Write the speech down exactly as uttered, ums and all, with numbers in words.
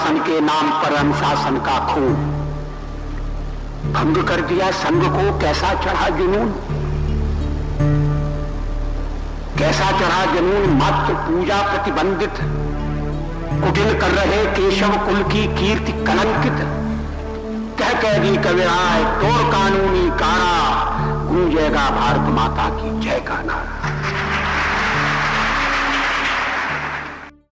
शासन के नाम पर अनुशासन का खून, भंग कर दिया संघ को कैसा चढ़ा जुनून, कैसा चढ़ा जुनून। मत पूजा प्रतिबंधित, कुटिल कर रहे केशव कुल की कीर्ति कलंकित। कह कह दी कविराय तोड़ कानूनी कारा, गूंजेगा भारत माता की जय का नारा।